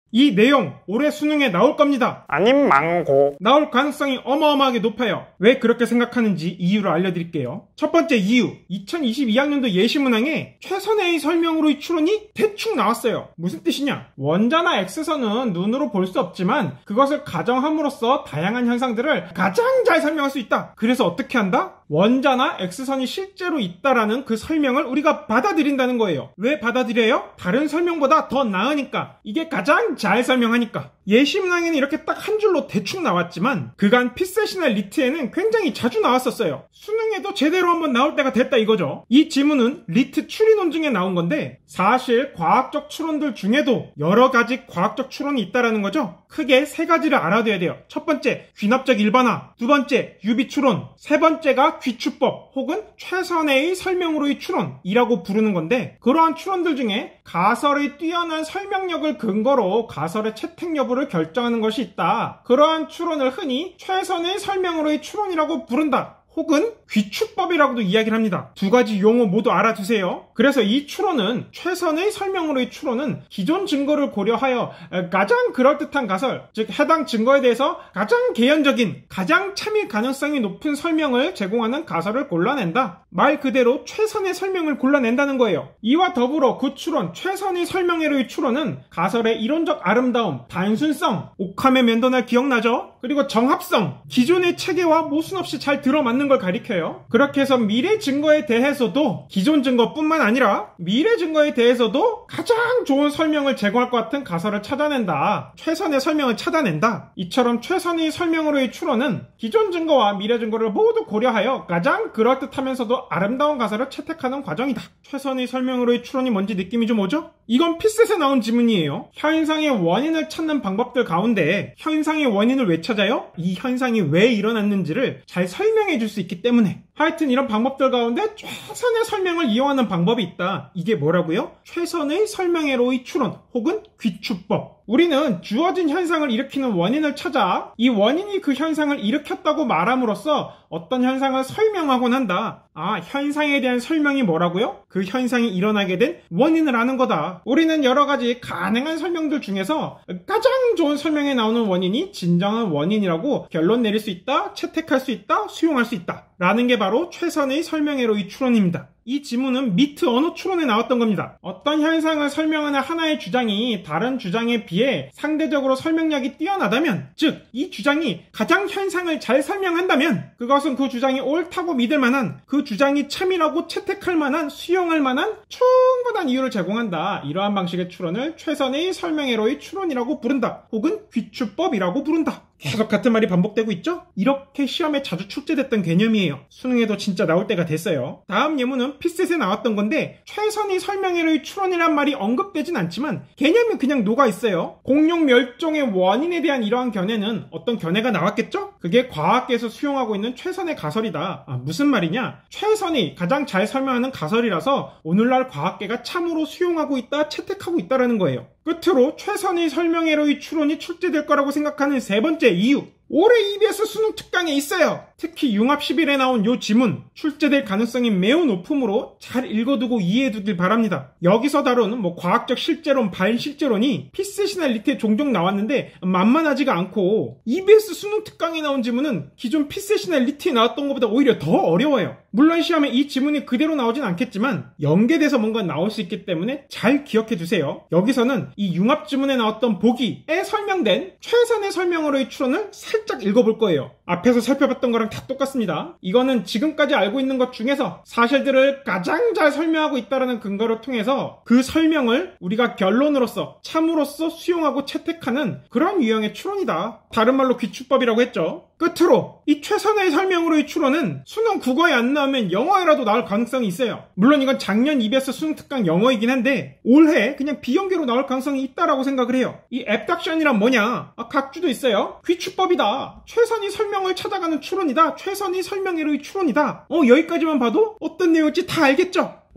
이 내용 올해 수능에 나올 겁니다. 아님 망고. 나올 가능성이 어마어마하게 높아요. 왜 그렇게 생각하는지 이유를 알려드릴게요. 첫 번째 이유, 2022학년도 예시문항에 최선의 설명으로의 추론이 대충 나왔어요. 무슨 뜻이냐? 원자나 X선은 눈으로 볼 수 없지만 그것을 가정함으로써 다양한 현상들을 가장 잘 설명할 수 있다. 그래서 어떻게 한다? 원자나 X선이 실제로 있다라는 그 설명을 우리가 받아들인다는 거예요. 왜 받아들여요? 다른 설명보다 더 나으니까. 이게 가장 잘 설명하니까. 예시문항에는 이렇게 딱 한 줄로 대충 나왔지만 그간 피셋이나 리트에는 굉장히 자주 나왔었어요. 수능에도 제대로 한번 나올 때가 됐다 이거죠. 이 지문은 리트 추리논 중에 나온 건데 사실 과학적 추론들 중에도 여러 가지 과학적 추론이 있다라는 거죠. 크게 세 가지를 알아둬야 돼요. 첫 번째, 귀납적 일반화. 두 번째, 유비추론. 세 번째가 귀추법 혹은 최선의 설명으로의 추론이라고 부르는 건데 그러한 추론들 중에 가설의 뛰어난 설명력을 근거로 가설의 채택 여부를 결정하는 것이 있다. 그러한 추론을 흔히 최선의 설명으로의 추론이라고 부른다. 혹은 귀추법이라고도 이야기를 합니다. 두 가지 용어 모두 알아두세요. 그래서 이 추론은 최선의 설명으로의 추론은 기존 증거를 고려하여 가장 그럴듯한 가설, 즉 해당 증거에 대해서 가장 개연적인, 가장 참일 가능성이 높은 설명을 제공하는 가설을 골라낸다. 말 그대로 최선의 설명을 골라낸다는 거예요. 이와 더불어 그 추론, 최선의 설명으로의 추론은 가설의 이론적 아름다움, 단순성, 옥함의 면도날 기억나죠? 그리고 정합성, 기존의 체계와 모순 없이 잘 들어맞는 걸 가리켜요. 그렇게 해서 미래 증거에 대해서도 기존 증거뿐만 아니라 미래 증거에 대해서도 가장 좋은 설명을 제공할 것 같은 가설을 찾아낸다. 최선의 설명을 찾아낸다. 이처럼 최선의 설명으로의 추론은 기존 증거와 미래 증거를 모두 고려하여 가장 그럴듯하면서도 아름다운 가설을 채택하는 과정이다. 최선의 설명으로의 추론이 뭔지 느낌이 좀 오죠? 이건 피셋에 나온 지문이에요. 현상의 원인을 찾는 방법들 가운데 현상의 원인을 왜 찾아요? 이 현상이 왜 일어났는지를 잘 설명해 줄 수 있기 때문에. 하여튼 이런 방법들 가운데 최선의 설명을 이용하는 방법이 있다. 이게 뭐라고요? 최선의 설명으로의 추론 혹은 귀추법. 우리는 주어진 현상을 일으키는 원인을 찾아 이 원인이 그 현상을 일으켰다고 말함으로써 어떤 현상을 설명하곤 한다. 아, 현상에 대한 설명이 뭐라고요? 그 현상이 일어나게 된 원인을 아는 거다. 우리는 여러 가지 가능한 설명들 중에서 가장 좋은 설명에 나오는 원인이 진정한 원인이라고 결론 내릴 수 있다, 채택할 수 있다, 수용할 수 있다. 라는 게 바로 최선의 설명으로의 추론입니다. 이 지문은 미트 언어 추론에 나왔던 겁니다. 어떤 현상을 설명하는 하나의 주장이 다른 주장에 비해 상대적으로 설명력이 뛰어나다면, 즉 이 주장이 가장 현상을 잘 설명한다면 그것은 그 주장이 옳다고 믿을 만한, 그 주장이 참이라고 채택할 만한, 수용할 만한 충분한 이유를 제공한다. 이러한 방식의 추론을 최선의 설명으로의 추론이라고 부른다. 혹은 귀추법이라고 부른다. 계속 같은 말이 반복되고 있죠? 이렇게 시험에 자주 출제됐던 개념이에요. 수능에도 진짜 나올 때가 됐어요. 다음 예문은 피셋에 나왔던 건데 최선의 설명으로의 추론이란 말이 언급되진 않지만 개념이 그냥 녹아있어요. 공룡 멸종의 원인에 대한 이러한 견해는 어떤 견해가 나왔겠죠? 그게 과학계에서 수용하고 있는 최선의 가설이다. 아, 무슨 말이냐? 최선이 가장 잘 설명하는 가설이라서 오늘날 과학계가 참으로 수용하고 있다, 채택하고 있다라는 거예요. 끝으로 최선의 설명으로의 추론이 출제될 거라고 생각하는 세 번째 이유. 올해 EBS 수능 특강에 있어요. 특히 융합 10일에 나온 요 지문 출제될 가능성이 매우 높으므로 잘 읽어두고 이해해두길 바랍니다. 여기서 다루는 과학적 실제론, 반실제론이 피셋이나 리트에 종종 나왔는데 만만하지가 않고 EBS 수능 특강에 나온 지문은 기존 피셋이나 리트에 나왔던 것보다 오히려 더 어려워요. 물론 시험에 이 지문이 그대로 나오진 않겠지만 연계돼서 뭔가 나올 수 있기 때문에 잘 기억해두세요. 여기서는 이 융합 지문에 나왔던 보기에 설명된 최선의 설명으로의 추론을 살짝 읽어볼 거예요. 앞에서 살펴봤던 거랑 다 똑같습니다. 이거는 지금까지 알고 있는 것 중에서 사실들을 가장 잘 설명하고 있다는 근거를 통해서 그 설명을 우리가 결론으로서 참으로써 수용하고 채택하는 그런 유형의 추론이다. 다른 말로 귀추법이라고 했죠. 끝으로 이 최선의 설명으로의 추론은 수능 국어에 안 나오면 영어에라도 나올 가능성이 있어요. 물론 이건 작년 EBS 수능 특강 영어이긴 한데 올해 그냥 비연계로 나올 가능성이 있다라고 생각을 해요. 이 앱덕션이란 뭐냐? 각 주도 있어요. 귀추법이다. 최선의 설명을 찾아가는 추론이다. 최선의 설명으로의 추론이다. 여기까지만 봐도 어떤 내용일지 다 알겠죠?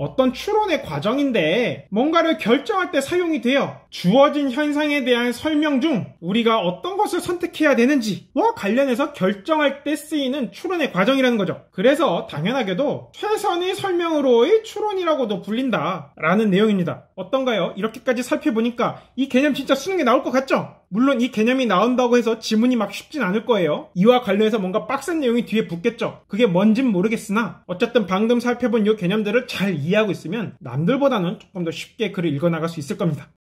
어떤 추론의 과정인데 뭔가를 결정할 때 사용이 돼요. 주어진 현상에 대한 설명 중 우리가 어떤 것을 선택해야 되는지와 관련해서 결정할 때 쓰이는 추론의 과정이라는 거죠. 그래서 당연하게도 최선의 설명으로의 추론이라고도 불린다 라는 내용입니다. 어떤가요? 이렇게까지 살펴보니까 이 개념 진짜 수능에 나올 것 같죠? 물론 이 개념이 나온다고 해서 지문이 막 쉽진 않을 거예요. 이와 관련해서 뭔가 빡센 내용이 뒤에 붙겠죠. 그게 뭔진 모르겠으나 어쨌든 방금 살펴본 이 개념들을 잘 이해하고 있으면 남들보다는 조금 더 쉽게 글을 읽어나갈 수 있을 겁니다.